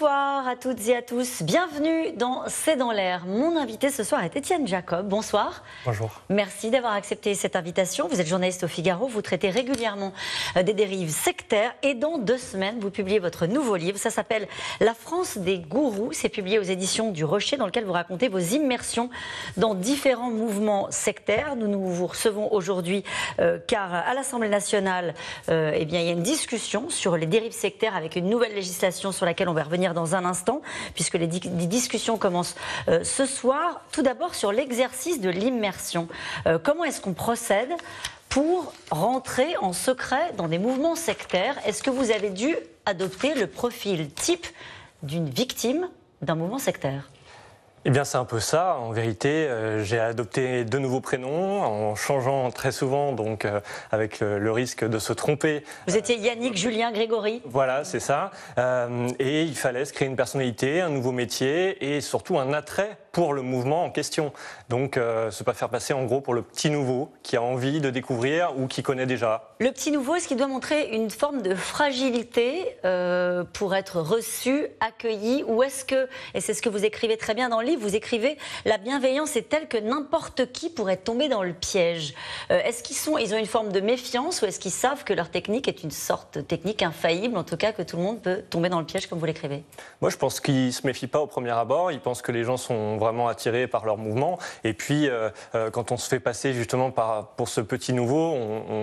Bonsoir à toutes et à tous, bienvenue dans C'est dans l'air. Mon invité ce soir est Étienne Jacob, bonsoir. Bonjour. Merci d'avoir accepté cette invitation. Vous êtes journaliste au Figaro, vous traitez régulièrement des dérives sectaires et dans 2 semaines, vous publiez votre nouveau livre. Ça s'appelle La France des gourous. C'est publié aux éditions du Rocher dans lequel vous racontez vos immersions dans différents mouvements sectaires. Nous vous recevons aujourd'hui car à l'Assemblée nationale, il y a une discussion sur les dérives sectaires avec une nouvelle législation sur laquelle on va revenir dans un instant, puisque les discussions commencent ce soir. Tout d'abord sur l'exercice de l'immersion. Comment est-ce qu'on procède pour rentrer en secret dans des mouvements sectaires? Est-ce que vous avez dû adopter le profil type d'une victime d'un mouvement sectaire? Eh bien, c'est un peu ça. En vérité, j'ai adopté 2 nouveaux prénoms en changeant très souvent, donc avec le risque de se tromper. Vous étiez Yannick, Julien, Grégory. Voilà, c'est ça. Et il fallait se créer une personnalité, un nouveau métier et surtout un attrait pour le mouvement en question. Donc, se pas faire passer en gros pour le petit nouveau qui a envie de découvrir ou qui connaît déjà. Le petit nouveau, est-ce qu'il doit montrer une forme de fragilité pour être reçu, accueilli, ou est-ce que, et c'est ce que vous écrivez très bien dans le livre, vous écrivez la bienveillance est telle que n'importe qui pourrait tomber dans le piège. Est-ce qu'ils ont une forme de méfiance ou est-ce qu'ils savent que leur technique est une sorte de technique infaillible, en tout cas que tout le monde peut tomber dans le piège comme vous l'écrivez? Moi, je pense qu'ils ne se méfient pas au premier abord. Ils pensent que les gens sont vraiment attirés par leur mouvement. Et puis, quand on se fait passer justement pour ce petit nouveau,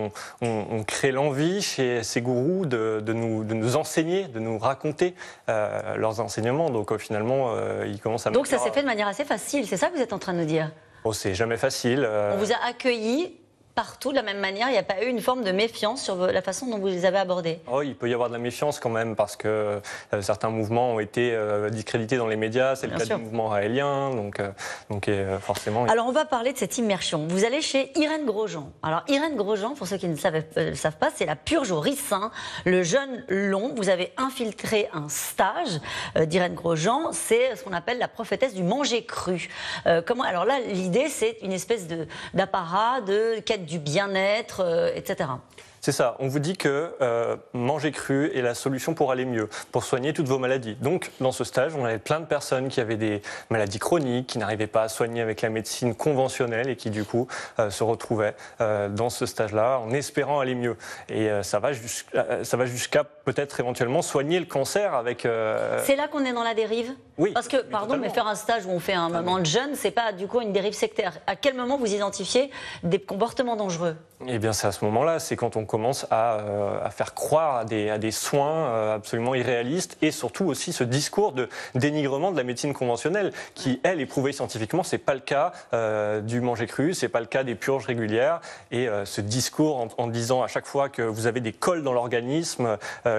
on crée l'envie chez ces gourous de nous enseigner, de nous raconter leurs enseignements. Donc, finalement, ils commencent à... Donc, ça s'est fait de manière assez facile. C'est ça que vous êtes en train de nous dire? Oh, c'est jamais facile. On vous a accueilli partout de la même manière, il n'y a pas eu une forme de méfiance sur la façon dont vous les avez abordés? Oh, il peut y avoir de la méfiance quand même parce que certains mouvements ont été discrédités dans les médias, c'est le cas du mouvement raélien, donc forcément... Alors on va parler de cette immersion. Vous allez chez Irène Grosjean. Alors Irène Grosjean, pour ceux qui ne le savent pas, c'est la purge au ricin, le jeûne long. Vous avez infiltré un stage d'Irène Grosjean, c'est ce qu'on appelle la prophétesse du manger cru. Alors là, l'idée, c'est une espèce d'apparat, de quête du bien-être, etc. C'est ça, on vous dit que manger cru est la solution pour aller mieux, pour soigner toutes vos maladies. Donc, dans ce stage, on avait plein de personnes qui avaient des maladies chroniques, qui n'arrivaient pas à soigner avec la médecine conventionnelle et qui, du coup, se retrouvaient dans ce stage-là en espérant aller mieux. Et ça va jusqu'à peut-être éventuellement soigner le cancer avec... C'est là qu'on est dans la dérive? Oui. Parce que, pardon, mais faire un stage où on fait un moment de jeûne, c'est pas, du coup, une dérive sectaire. À quel moment vous identifiez des comportements dangereux? Eh bien, c'est à ce moment-là, c'est quand on commence à faire croire à des soins absolument irréalistes et surtout aussi ce discours de dénigrement de la médecine conventionnelle qui, elle, est prouvée scientifiquement. C'est pas le cas du manger cru, c'est pas le cas des purges régulières et ce discours en disant à chaque fois que vous avez des cols dans l'organisme,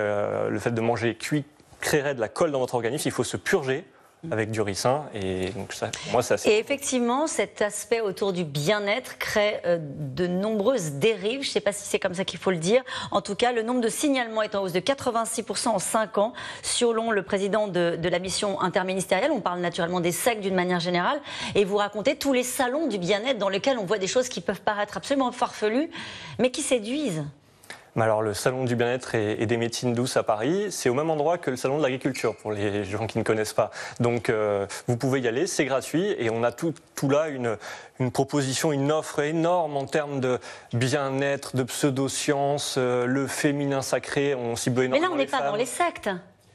le fait de manger cuit créerait de la colle dans votre organisme, il faut se purger avec du ricin et donc ça, pour moi, et effectivement, cet aspect autour du bien-être crée de nombreuses dérives. Je ne sais pas si c'est comme ça qu'il faut le dire. En tout cas, le nombre de signalements est en hausse de 86% en 5 ans, selon le président de la mission interministérielle. On parle naturellement des sectes d'une manière générale. Et vous racontez tous les salons du bien-être dans lesquels on voit des choses qui peuvent paraître absolument farfelues, mais qui séduisent. Mais alors, le salon du bien-être et des médecines douces à Paris, c'est au même endroit que le salon de l'agriculture, pour les gens qui ne connaissent pas. Donc, vous pouvez y aller, c'est gratuit, et on a tout là une proposition, une offre énorme en termes de bien-être, de pseudo-sciences, le féminin sacré, on cible énormément. Mais là, on n'est pas dans les sectes.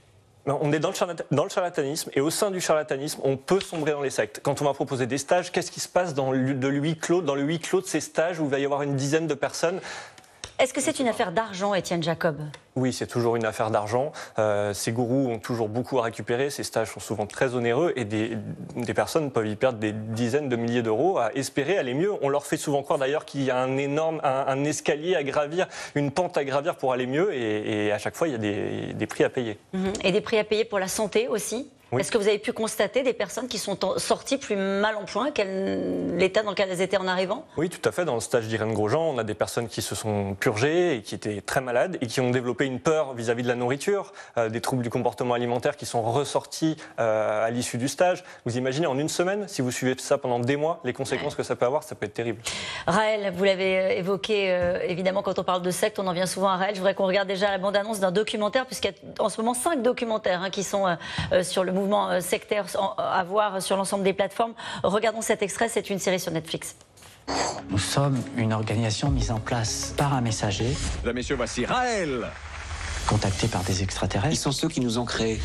On est dans le charlatanisme, et au sein du charlatanisme, on peut sombrer dans les sectes. Quand on va proposer des stages, qu'est-ce qui se passe dans le huis clos de ces stages où il va y avoir une dizaine de personnes? Est-ce que c'est une affaire d'argent, Étienne Jacob? Oui, c'est toujours une affaire d'argent. Ces gourous ont toujours beaucoup à récupérer. Ces stages sont souvent très onéreux et des personnes peuvent y perdre des dizaines de milliers d'euros à espérer aller mieux. On leur fait souvent croire d'ailleurs qu'il y a un escalier à gravir, une pente à gravir pour aller mieux et à chaque fois, il y a des prix à payer. Et des prix à payer pour la santé aussi? Oui. Est-ce que vous avez pu constater des personnes qui sont sorties plus mal en point que l'état dans lequel elles étaient en arrivant? Oui, tout à fait. Dans le stage d'Irène Grosjean, on a des personnes qui se sont purgées et qui étaient très malades et qui ont développé une peur vis-à-vis de la nourriture, des troubles du comportement alimentaire qui sont ressortis à l'issue du stage. Vous imaginez, en une semaine, si vous suivez ça pendant des mois, les conséquences que ça peut avoir, ça peut être terrible. Raël, vous l'avez évoqué, évidemment, quand on parle de secte, on en vient souvent à Raël. Je voudrais qu'on regarde déjà la bande-annonce d'un documentaire, puisqu'il y a en ce moment 5 documentaires qui sont sur le mouvement sectaire à voir sur l'ensemble des plateformes. Regardons cet extrait, c'est une série sur Netflix. Nous sommes une organisation mise en place par un messager. Mesdames, messieurs, voici Raël. Contacté par des extraterrestres. Ils sont ceux qui nous ont créés.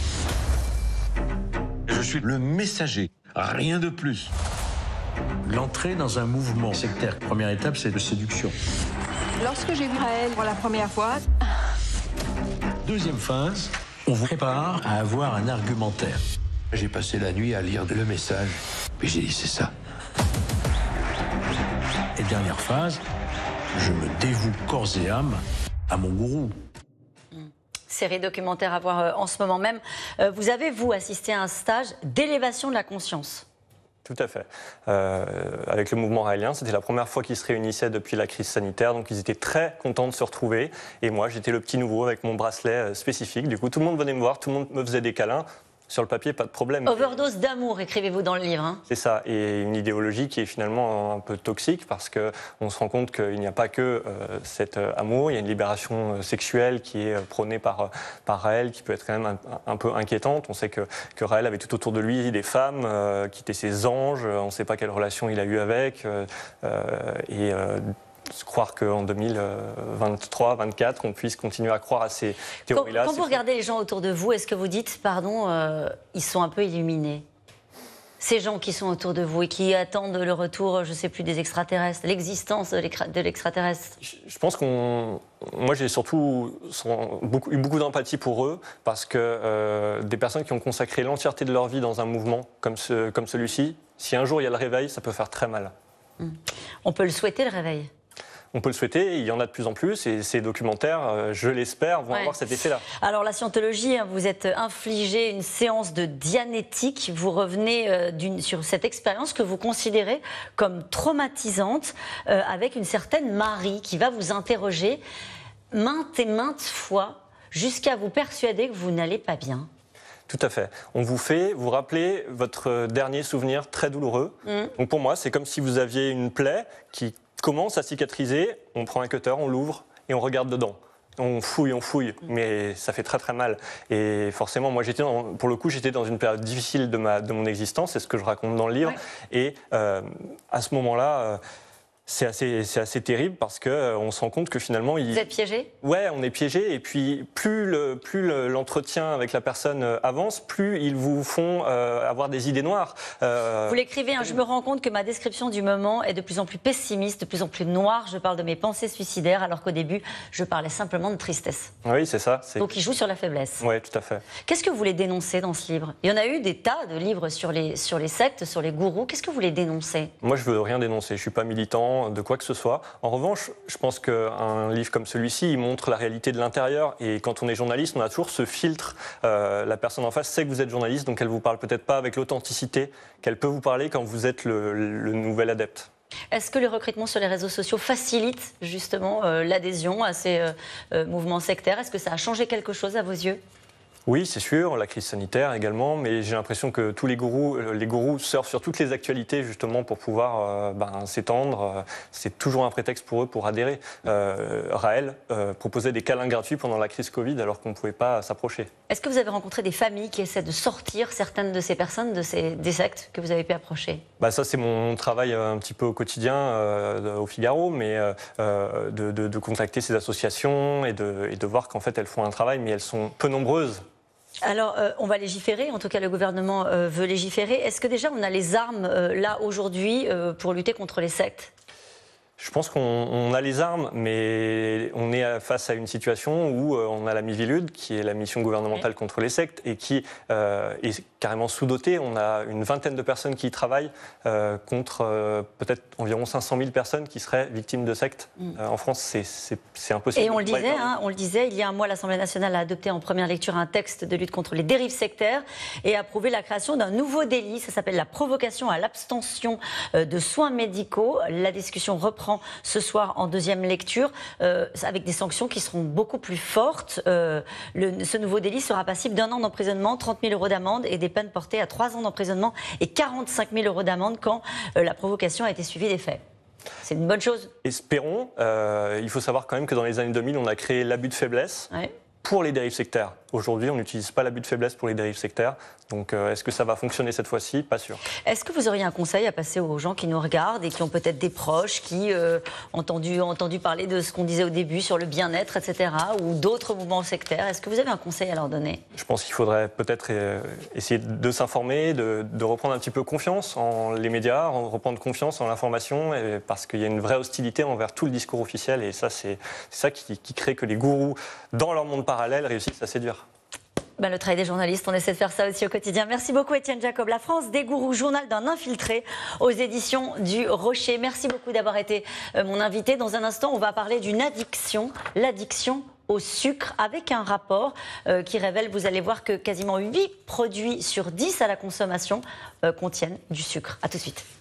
Je suis le messager, rien de plus. L'entrée dans un mouvement sectaire, première étape, c'est de séduction. Lorsque j'ai vu Raël pour la première fois, Deuxième phase, on vous prépare à avoir un argumentaire. J'ai passé la nuit à lire le message, puis j'ai dit c'est ça. Et dernière phase, je me dévoue corps et âme à mon gourou. Série documentaire à voir en ce moment même. Vous avez, vous, assisté à un stage d'élévation de la conscience? Tout à fait. Avec le mouvement raélien, c'était la première fois qu'ils se réunissaient depuis la crise sanitaire, donc ils étaient très contents de se retrouver. Et moi, j'étais le petit nouveau avec mon bracelet spécifique. Du coup, tout le monde venait me voir, tout le monde me faisait des câlins. Sur le papier, pas de problème. Overdose d'amour, écrivez-vous dans le livre. C'est ça, et une idéologie qui est finalement un peu toxique parce qu'on se rend compte qu'il n'y a pas que cet amour, il y a une libération sexuelle qui est prônée par Raël, qui peut être quand même un peu inquiétante. On sait que Raël avait tout autour de lui des femmes qui étaient ses anges, on ne sait pas quelle relation il a eu avec, croire qu'en 2023-2024, on puisse continuer à croire à ces théories-là. Quand vous regardez les gens autour de vous, est-ce que vous dites, pardon, ils sont un peu illuminés? Ces gens qui sont autour de vous et qui attendent le retour, je ne sais plus, des extraterrestres, l'existence de l'extraterrestre. Je pense moi, j'ai surtout eu beaucoup d'empathie pour eux parce que des personnes qui ont consacré l'entièreté de leur vie dans un mouvement comme celui-ci, si un jour il y a le réveil, ça peut faire très mal. On peut le souhaiter, le réveil? On peut le souhaiter, il y en a de plus en plus, et ces documentaires, je l'espère, vont avoir cet effet-là. Alors la scientologie, vous êtes infligé une séance de dianétique, vous revenez sur cette expérience que vous considérez comme traumatisante, avec une certaine Marie qui va vous interroger maintes et maintes fois, jusqu'à vous persuader que vous n'allez pas bien. Tout à fait. On vous fait vous rappeler votre dernier souvenir très douloureux. Donc pour moi, c'est comme si vous aviez une plaie qui commence à cicatriser, on prend un cutter, on l'ouvre et on regarde dedans. On fouille, mais ça fait très très mal. Et forcément, moi, pour le coup, j'étais dans une période difficile de mon existence, c'est ce que je raconte dans le livre. Ouais. Et à ce moment-là, c'est assez terrible parce qu'on se rend compte que finalement... Vous êtes piégé? Ouais, on est piégé. Et puis, plus l'entretien avec la personne avance, plus ils vous font avoir des idées noires. Vous l'écrivez, je me rends compte que ma description du moment est de plus en plus pessimiste, de plus en plus noire. Je parle de mes pensées suicidaires, alors qu'au début, je parlais simplement de tristesse. Oui, c'est ça. Donc, il joue sur la faiblesse. Oui, tout à fait. Qu'est-ce que vous voulez dénoncer dans ce livre? Il y en a eu des tas de livres sur les sectes, sur les gourous. Qu'est-ce que vous voulez dénoncer? Moi, je veux rien dénoncer. Je suis pas militant de quoi que ce soit. En revanche, je pense qu'un livre comme celui-ci, il montre la réalité de l'intérieur. Et quand on est journaliste, on a toujours ce filtre. La personne en face sait que vous êtes journaliste, donc elle vous parle peut-être pas avec l'authenticité qu'elle peut vous parler quand vous êtes le nouvel adepte. Est-ce que le recrutement sur les réseaux sociaux facilite justement l'adhésion à ces mouvements sectaires? Est-ce que ça a changé quelque chose à vos yeux? Oui, c'est sûr, la crise sanitaire également, mais j'ai l'impression que tous les gourous surfent sur toutes les actualités justement pour pouvoir s'étendre. C'est toujours un prétexte pour eux pour adhérer. Raël proposait des câlins gratuits pendant la crise Covid alors qu'on ne pouvait pas s'approcher. Est-ce que vous avez rencontré des familles qui essaient de sortir certaines de ces personnes des sectes que vous avez pu approcher? Ça, c'est mon travail un petit peu au quotidien au Figaro, mais de contacter ces associations et de voir qu'en fait elles font un travail, mais elles sont peu nombreuses. Alors, on va légiférer, en tout cas le gouvernement veut légiférer. Est-ce que déjà on a les armes là aujourd'hui pour lutter contre les sectes? Je pense qu'on a les armes, mais on est face à une situation où on a la Miviludes, qui est la mission gouvernementale contre les sectes, et qui est carrément sous-dotée. On a une vingtaine de personnes qui y travaillent contre peut-être environ 500 000 personnes qui seraient victimes de sectes. En France, c'est impossible. Et on le disait, il y a un mois, l'Assemblée nationale a adopté en première lecture un texte de lutte contre les dérives sectaires et a approuvé la création d'un nouveau délit. Ça s'appelle la provocation à l'abstention de soins médicaux. La discussion reprend ce soir en deuxième lecture avec des sanctions qui seront beaucoup plus fortes. Ce nouveau délit sera passible d'1 an d'emprisonnement, 30 000 € d'amende et des peines portées à 3 ans d'emprisonnement et 45 000 € d'amende quand la provocation a été suivie des faits. C'est une bonne chose. Espérons. Il faut savoir quand même que dans les années 2000, on a créé l'abus de faiblesse pour les dérives sectaires. Aujourd'hui, on n'utilise pas l'abus de faiblesse pour les dérives sectaires. Donc, est-ce que ça va fonctionner cette fois-ci? Pas sûr. Est-ce que vous auriez un conseil à passer aux gens qui nous regardent et qui ont peut-être des proches qui ont entendu parler de ce qu'on disait au début sur le bien-être, etc., ou d'autres mouvements sectaires? Est-ce que vous avez un conseil à leur donner? Je pense qu'il faudrait peut-être essayer de s'informer, de reprendre un petit peu confiance en les médias, reprendre confiance en l'information, parce qu'il y a une vraie hostilité envers tout le discours officiel. Et ça, c'est ça qui crée que les gourous, dans leur monde parallèle, réussissent à séduire. Le travail des journalistes, on essaie de faire ça aussi au quotidien. Merci beaucoup Étienne Jacob. La France des gourous, journal d'un infiltré aux éditions du Rocher. Merci beaucoup d'avoir été mon invité. Dans un instant, on va parler d'une addiction, l'addiction au sucre, avec un rapport qui révèle, vous allez voir, que quasiment 8 produits sur 10 à la consommation contiennent du sucre. A tout de suite.